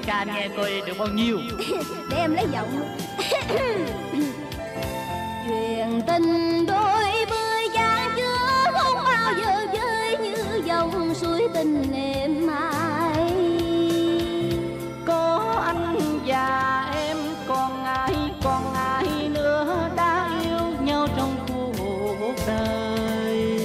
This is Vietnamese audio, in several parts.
ca nghe coi được bao nhiêu. Để em lấy giọng. Chuyện tình đôi mươi gian chưa không bao giờ vơi như dòng suối tình êm mai. Có anh và em còn ai nữa đã yêu nhau trong cuộc đời.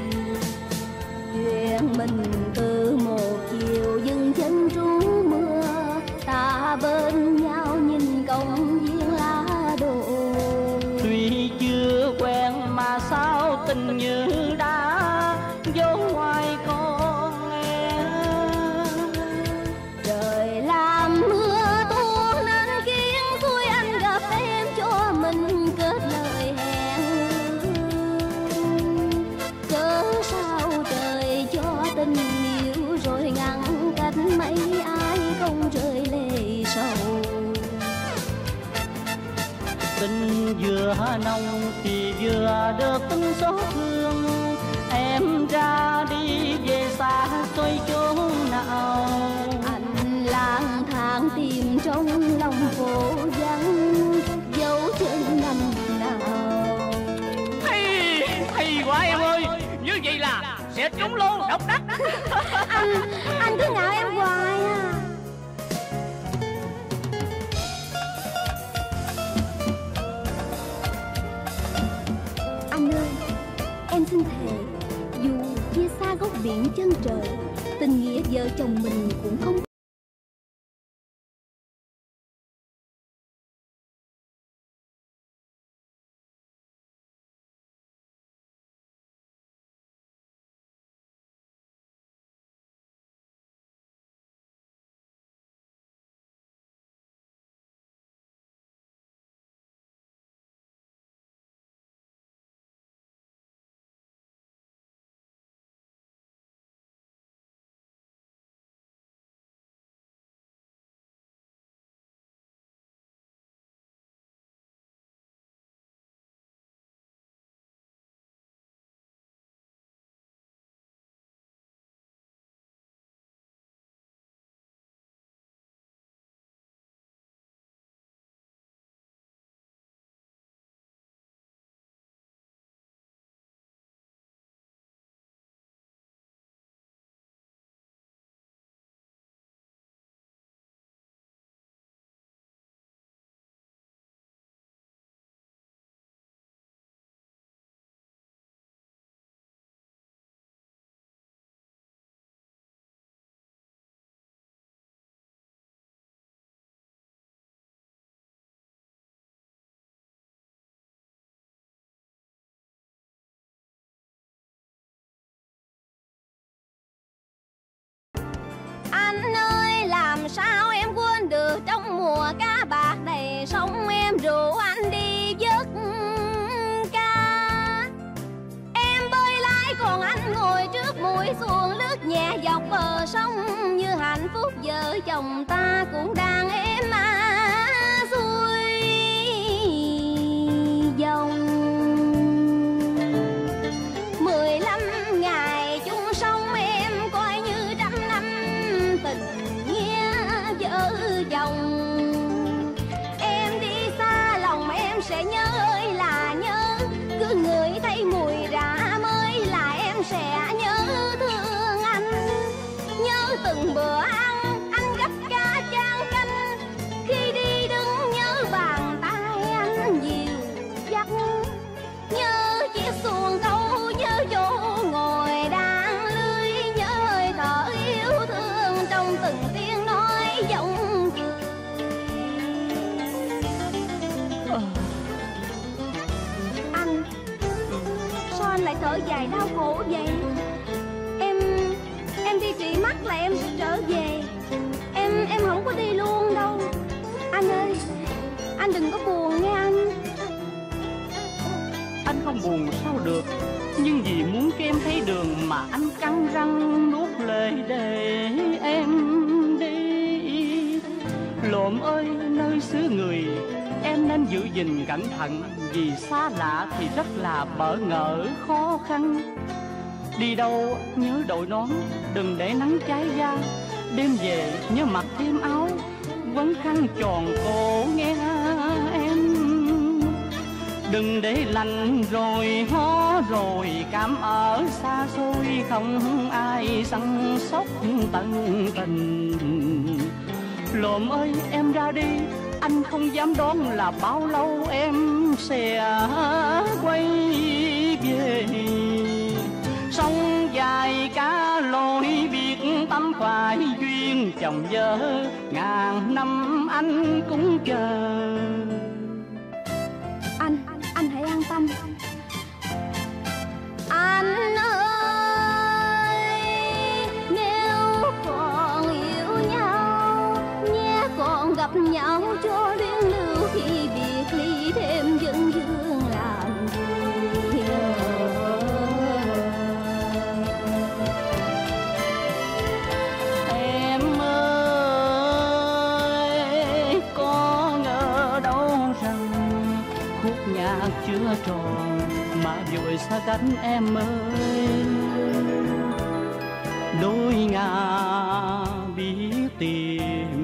Chuyện mình từ một chiều dừng chân trú mưa, ta bên nhau nhìn công viên lá đổ. Tuy chưa quen mà sao tình như đã dấu ngoài con em. Trời làm mưa tuôn nên khiến vui anh gặp em cho mình kết lời hẹn. Cớ sao trời cho tình yêu rồi ngăn cách mấy ai không rơi lệ sầu. Tình vừa nồng thì vừa được tính số thương. Em ra đi về xa xôi chỗ nào. Anh lang thang tìm trong lòng phố vắng dấu chân năm nào. Hay quá em ơi, như vậy là sẽ trúng lô độc đắc. Anh cứ ngạo em hoài à. Anh ơi, em xin thề, dù chia xa góc biển chân trời, tình nghĩa vợ chồng mình cũng không. Anh ơi, làm sao em quên được trong mùa cá bạc đầy sông em rủ anh đi vớt cá. Em bơi lái còn anh ngồi trước mũi xuồng lướt nhẹ dọc bờ sông, như hạnh phúc vợ chồng ta cũng đang êm xuôi dòng. 15 ngày chung sống em coi như trăm năm tình nghĩa vợ chồng. Em đi xa lòng em sẽ nhớ ơi là nhớ, cứ ngửi thấy mùi rạ mới là em sẽ nhớ thương anh. Nhớ từng bữa ăn anh gấp cá chan canh, khi đi đứng nhớ bàn tay anh dìu dắt. Nhớ chiếc xuồng câu, nhớ chỗ ngồi đan lưới, nhớ hơi thở yêu thương trong từng tiếng nói giọng cười. Anh, sao anh lại thở dài đau khổ vậy? Em đi trị mắt là em sẽ trở về. Em không có đi luôn đâu. Anh ơi, anh đừng có buồn nghe anh. Anh không buồn sao được, nhưng vì muốn cho em thấy đường mà anh cắn răng nuốt lời để em đi. Lộm ơi, nơi xứ người em nên giữ gìn cẩn thận, vì xa lạ thì rất là bỡ ngỡ khó khăn. Đi đâu nhớ đội nón, đừng để nắng cháy da. Đêm về nhớ mặc thêm áo, quấn khăn tròn cổ nghe em. Đừng để lạnh rồi hó rồi cảm ở xa xôi, không ai săn sóc tận tình. Lộm ơi em ra đi, anh không dám đoán là bao lâu em sẽ quay về. Sông dài cá lội biệt tâm phải duyên chồng vợ, ngàn năm anh cũng chờ. Anh hãy an tâm. Anh ơi, nếu còn yêu nhau nhé, còn gặp nhau cho luyến lưu, khi biệt ly thêm dân dương làm gì. Em ơi, có ngờ đâu rằng khúc nhạc chưa tròn mà vội xa cách em ơi. Đôi ngả biết tìm